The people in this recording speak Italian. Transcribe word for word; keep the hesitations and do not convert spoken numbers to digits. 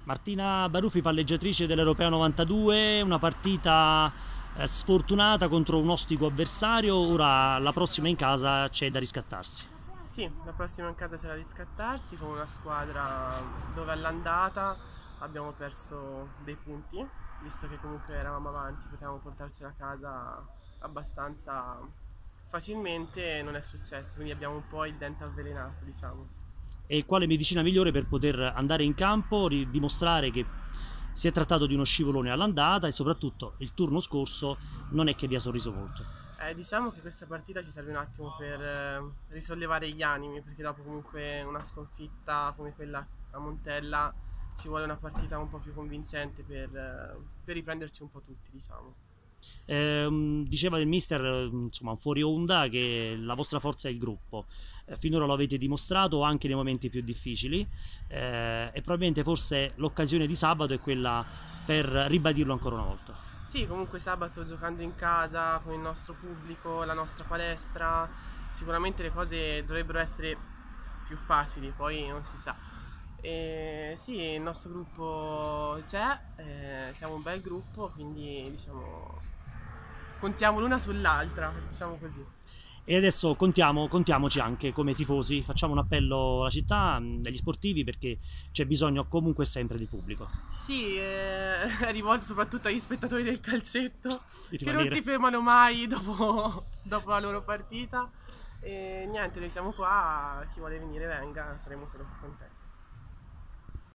Martina Baruffi, palleggiatrice dell'Europeo novantadue, una partita eh, sfortunata contro un ostico avversario, ora la prossima in casa c'è da riscattarsi. Sì, la prossima in casa c'è da riscattarsi con una squadra dove all'andata abbiamo perso dei punti, visto che comunque eravamo avanti, potevamo portarcela a casa abbastanza facilmente, non è successo, quindi abbiamo un po' il dente avvelenato, diciamo. E quale medicina migliore per poter andare in campo, ri- dimostrare che si è trattato di uno scivolone all'andata e soprattutto il turno scorso non è che vi ha sorriso molto. Eh, diciamo che questa partita ci serve un attimo per eh, risollevare gli animi, perché dopo comunque una sconfitta come quella a Montella ci vuole una partita un po' più convincente per, eh, per riprenderci un po' tutti, diciamo. Ehm, diceva il mister, eh, insomma, fuori onda, che la vostra forza è il gruppo. Eh, finora lo avete dimostrato anche nei momenti più difficili, eh, e probabilmente forse l'occasione di sabato è quella per ribadirlo ancora una volta. Sì, comunque sabato giocando in casa con il nostro pubblico, la nostra palestra, sicuramente le cose dovrebbero essere più facili, poi non si sa. E sì, il nostro gruppo c'è, eh, siamo un bel gruppo, quindi diciamo contiamo l'una sull'altra, diciamo così. E adesso contiamo, contiamoci anche come tifosi, facciamo un appello alla città, mh, agli sportivi, perché c'è bisogno comunque sempre di pubblico, Sì, eh, è rivolto soprattutto agli spettatori del calcetto di che non rimanere. si fermano mai dopo, dopo la loro partita. E niente, noi siamo qua, chi vuole venire venga, saremo solo contenti.